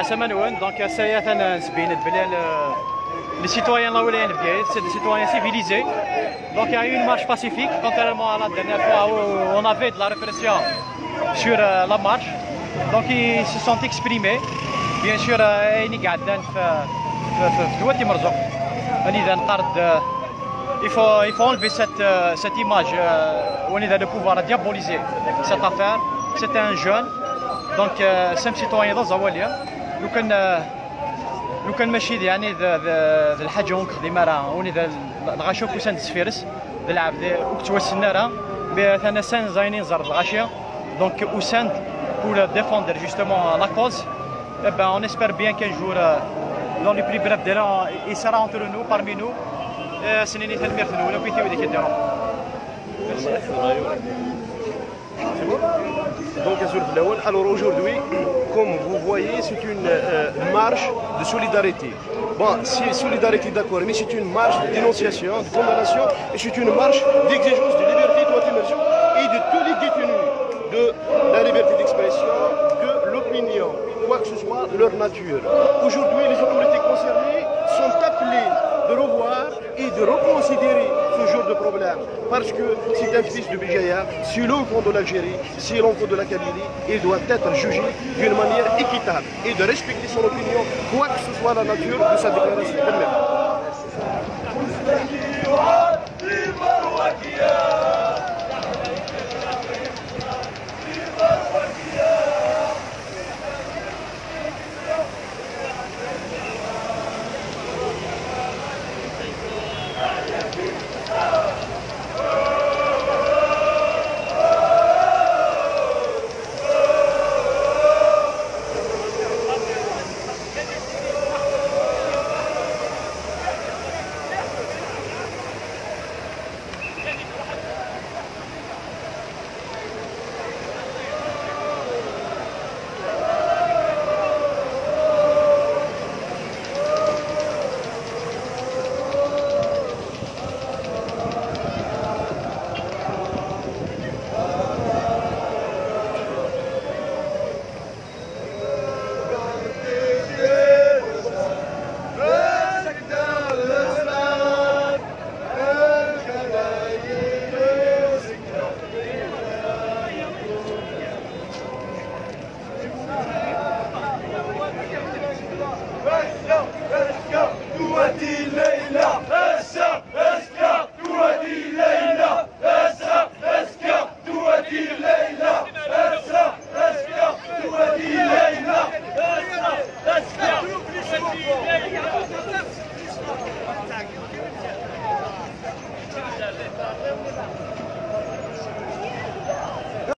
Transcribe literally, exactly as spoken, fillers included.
حسب ما نقول دونك سايا نسبين بلي les citoyens laouliens c'est des citoyens civilisés. Donc il y a eu une marche pacifique, contrairement à la dernière fois où on avait de la répression sur euh, la marche. Donc ils se sont exprimés. Bien sûr, il faut, il faut enlever cette, cette image où on est de pouvoir diaboliser cette affaire. C'était un jeune, donc c'est un citoyen dans Zawalia. لو كان لو كان ماشي يعني ذا ذا الحاجه ونخدم راه وني ذا الغاشو كوسان تسفيرس ذا العاب ذا وكتوسلنا راه بثنا سان زاينين زرد الغاشيه دونك وسان pour défendre justement la cause. Eh ben, on espère bien qu'un jour, euh, dans les plus brefs délais, il sera entre nous, parmi nous. C'est une éternelle merde, nous, nous pouvons dire que Donc, alors aujourd'hui, comme vous voyez, c'est une euh, marche de solidarité. Bon, c'est solidarité d'accord, mais c'est une marche de dénonciation, de condamnation, et c'est une marche d'exigence de liberté d'auto-immersion et de tous les détenus, de la liberté d'expression, de l'opinion, quoi que ce soit, leur nature. Aujourd'hui, les autorités concernées sont appelées de revoir et de reconsidérer ce genre de problème. Parce que c'est un fils de Béjaïa, c'est l'enfant de l'Algérie, c'est l'enfant de la Kabylie, il doit être jugé d'une manière équitable et de respecter son opinion, quoi que ce soit la nature de sa déclaration.